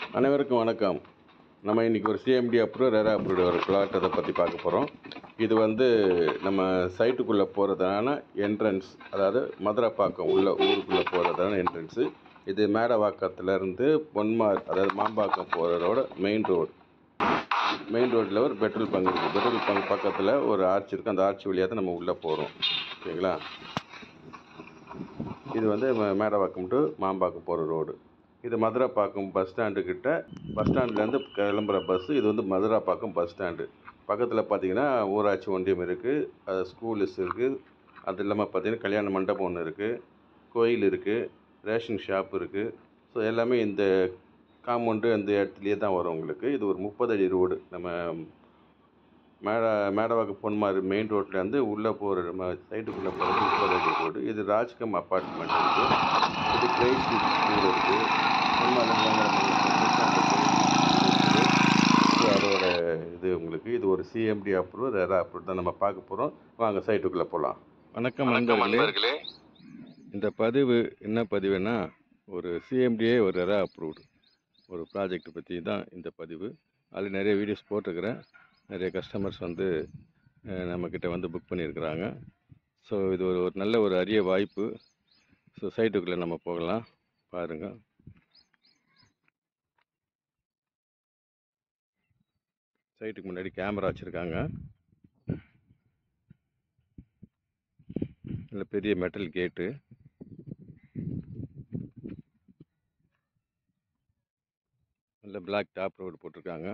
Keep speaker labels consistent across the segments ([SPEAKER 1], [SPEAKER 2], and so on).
[SPEAKER 1] அனைவருக்கும் வணக்கம். நம்ம இன்றைக்கி ஒரு CMD அப்ரூவ் RERA அப்ரூவ்டு ஒரு பிளாட் அதை பற்றி பார்க்க போகிறோம். இது வந்து நம்ம சைட்டுக்குள்ளே போகிறதான என்ட்ரன்ஸ், அதாவது மதுராப்பாக்கம் உள்ள ஊருக்குள்ளே போகிறதான என்ட்ரன்ஸு. இது மேடவாக்கத்துலேருந்து பொன்மார், அதாவது மாம்பாக்கம் போகிறதோட மெயின் ரோட்டில் ஒரு பெட்ரோல் பங்க் இருக்குது. பெட்ரோல் பங்க் பக்கத்தில் ஒரு ஆர்ச் இருக்குது. அந்த ஆர்ச் வழியாக தான் நம்ம உள்ளே போகிறோம். ஓகேங்களா? இது வந்து மேடவாக்கம் டு மாம்பாக்கம் போகிற ரோடு. இது மதுராப்பாக்கம் பஸ் ஸ்டாண்டுக்கிட்ட, பஸ் ஸ்டாண்ட்லேருந்து கிளம்புற பஸ்ஸு. இது வந்து மதுராப்பாக்கம் பஸ் ஸ்டாண்டு பக்கத்தில் பார்த்தீங்கன்னா ஊராட்சி ஒன்றியம் இருக்குது, அது ஸ்கூல்ஸ் இருக்குது. அது இல்லாமல் பார்த்தீங்கன்னா கல்யாண மண்டபம் ஒன்று இருக்குது, கோயில் இருக்குது, ரேஷன் ஷாப் இருக்குது. ஸோ எல்லாமே இந்த காம்பவுண்டு அந்த இடத்துலையே தான் வரும் உங்களுக்கு. இது ஒரு 30 அடி ரோடு. நம்ம மேடவாக்கம் பொன்மார் மெயின் ரோட்லேருந்து உள்ளே போகிற நம்ம சைட்டுக்குள்ளே போகிறது 30 அடி ரோடு. இது ராஜ்கம் அப்பார்ட்மெண்ட் இருக்குது. இது கிரைஸ் ஸ்கூல் இருக்குது. அதோட இது உங்களுக்கு இது ஒரு CMD அப்ரூவ் RERA அப்ரூவ் தான் நம்ம பார்க்க போகிறோம். வாங்க சைட்டுக்குள்ளே போகலாம். வணக்கம் நண்பர்களே. இந்த பதிவு என்ன பதிவுனா, ஒரு CMDA ஒரு RERA அப்ரூவ்டு ஒரு ப்ராஜெக்ட் பற்றி தான் இந்த பதிவு. அதில் நிறைய வீடியோஸ் போட்டிருக்கிறேன். நிறைய கஸ்டமர்ஸ் வந்து நம்மக்கிட்ட வந்து புக் பண்ணியிருக்கிறாங்க. ஸோ இது ஒரு நல்ல ஒரு அரிய வாய்ப்பு. ஸோ சைட்டுக்குள்ளே நம்ம போகலாம், பாருங்கள். சைட்டுக்கு முன்னாடி கேமரா வச்சுருக்காங்க. நல்ல பெரிய மெட்டல் கேட்டு. நல்ல பிளாக் டாப் ரோடு போட்டிருக்காங்க.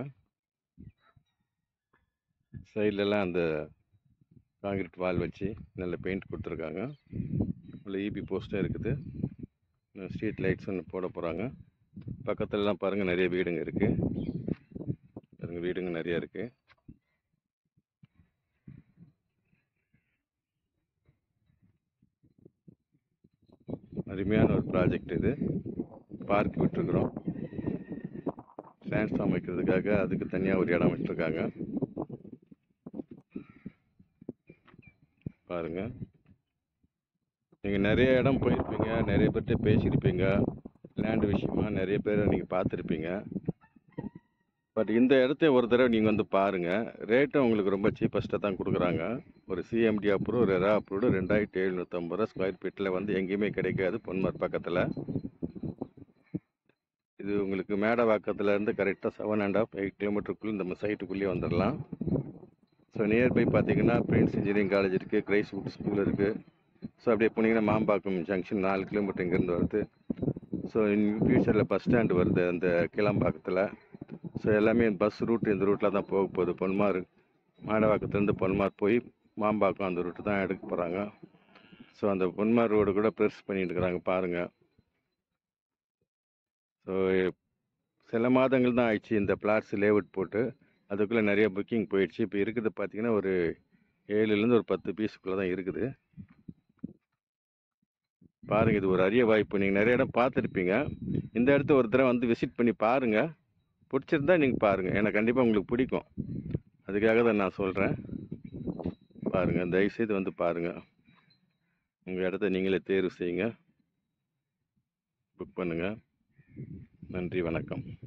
[SPEAKER 1] சைட்லலாம் அந்த காங்கிரீட் வால் வச்சு நல்ல பெயிண்ட் கொடுத்துருக்காங்க. நல்ல EB போஸ்ட்டும் இருக்குது. ஸ்ட்ரீட் லைட்ஸ் ஒன்று போட போகிறாங்க. பக்கத்துலலாம் பாருங்கள் நிறைய வீடுங்க இருக்குது. பாருங்கள் வீடுங்க நிறையா இருக்குது. அருமையான ஒரு ப்ராஜெக்ட் இது. பார்க் விட்டுருக்குறோம். டிரான்ஸ்ஃபார்ம் வைக்கிறதுக்காக அதுக்கு தனியாக ஒரு இடம் விட்டுருக்காங்க. பாருங்கள், நீங்கள் நிறைய இடம் போயிருப்பீங்க, நிறைய பேர்கிட்ட பேசியிருப்பீங்க, லேண்டு விஷயமா நிறைய பேரை நீங்கள் பார்த்துருப்பீங்க. பட் இந்த இடத்த ஒரு தடவை நீங்கள் வந்து பாருங்கள். ரேட்டும் உங்களுக்கு ரொம்ப சீப்பஸ்ட்டாக தான் கொடுக்குறாங்க. ஒரு CMD அப்ரூவ் RERA அப்ரூவ்டு 2750 ரூபா ஸ்கொயர் ஃபீட்டில் வந்து எங்கேயுமே கிடைக்காது. பொன்மார் பக்கத்தில். இது உங்களுக்கு மேடவாக்கத்துலேருந்து கரெக்டாக 7.5-8 கிலோமீட்டருக்குள்ளே நம்ம சைட்டுக்குள்ளேயே வந்துடலாம். ஸோ நியர்பை பார்த்தீங்கன்னா பிரின்ஸ் இன்ஜினியரிங் காலேஜ் இருக்குது, கிரைஸ்வுட் ஸ்கூல் இருக்குது. ஸோ அப்படியே போனீங்கன்னா மாம்பாக்கம் ஜங்ஷன் 4 கிலோமீட்டர் இங்கேருந்து வருது. ஸோ இன் ஃபியூச்சரில் பஸ் ஸ்டாண்டு வருது அந்த கிளம்பாக்கத்தில். ஸோ எல்லாமே பஸ் ரூட் இந்த ரூட்டில் தான் போக போகுது. பொன்மார் மேடவாக்கத்துலேருந்து பொன்மார் போய் மாம்பாக்கம் அந்த ரூட்டு தான் எடுக்க போகிறாங்க. ஸோ அந்த பொன்மார் ரோடு கூட பெருசு பண்ணிட்டு இருக்கிறாங்க பாருங்கள். ஸோ சில மாதங்கள் தான் ஆயிடுச்சு இந்த பிளாட்ஸ் லேஅவுட் போட்டு. அதுக்குள்ளே நிறைய புக்கிங் போயிடுச்சு. இப்போ இருக்குது பார்த்தீங்கன்னா ஒரு 7லேருந்து ஒரு 10 பீஸுக்குள்ளே தான் இருக்குது. பாருங்கள், இது ஒரு அரிய வாய்ப்பு. நீங்கள் நிறைய இடம் பார்த்துருப்பீங்க. இந்த இடத்த ஒரு தடவை வந்து விசிட் பண்ணி பாருங்கள். பிடிச்சிருந்தா நீங்கள் பாருங்கள். எனக்கு கண்டிப்பாக உங்களுக்கு பிடிக்கும். அதுக்காக தான் நான் சொல்கிறேன். பாருங்கள், தயவுசெய்து வந்து பாருங்கள். உங்கள் இடத்த நீங்களே தேர்வு செய்யுங்க, புக் பண்ணுங்கள். நன்றி, வணக்கம்.